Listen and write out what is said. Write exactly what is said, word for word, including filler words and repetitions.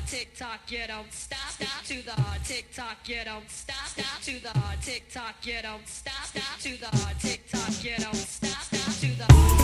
tick tock, you don't stop, stop to the tick tock, you don't stop, stop to the tick tock, you don't stop, stop to the tick tock, you don't stop, stop to the